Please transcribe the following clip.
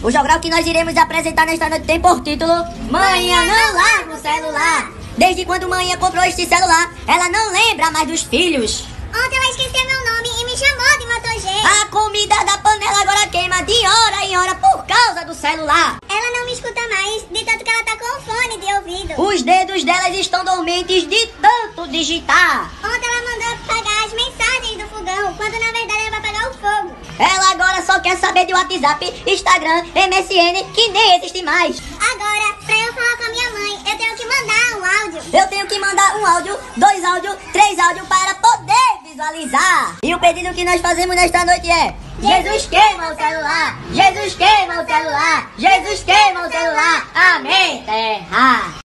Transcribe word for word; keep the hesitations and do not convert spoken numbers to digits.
O jogral que nós iremos apresentar nesta noite tem por título Manhã não larga o celular. Desde quando manhã comprou este celular, ela não lembra mais dos filhos. Ontem ela esqueceu meu nome e me chamou de Moto G. A comida da panela agora queima de hora em hora por causa do celular. Ela não me escuta mais, de tanto que ela tá com fone de ouvido. Os dedos delas estão dormentes de tanto digitar. Ontem ela mandou apagar as mensagens do fogão, quando na verdade ela vai apagar o fogo. Ela agora só quer saber de WhatsApp, Instagram, M S N, que nem existe mais. Agora, pra eu falar com a minha mãe, eu tenho que mandar um áudio. Eu tenho que mandar um áudio, dois áudios, três áudios para poder visualizar. E o pedido que nós fazemos nesta noite é: Jesus queima o celular, Jesus queima o celular, Jesus queima o celular, amém, terra.